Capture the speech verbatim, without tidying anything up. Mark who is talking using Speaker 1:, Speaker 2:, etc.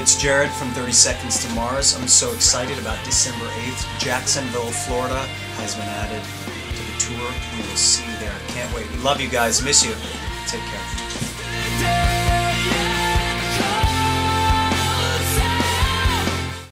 Speaker 1: it's Jared from thirty seconds to Mars. I'm so excited about December eighth. Jacksonville, Florida has been added to the tour. We will see you there. Can't wait. We love you guys. Miss you. Take care.